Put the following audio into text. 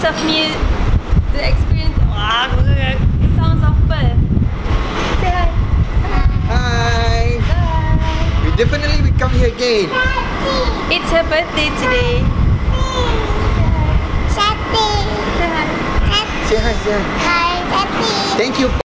sounds of music, the experience, the sounds of Perth. Say hi. Hi. Bye. We definitely will come here again. It's her birthday today. Say hi. Say hi, say hi. Hi, Daddy. Thank you.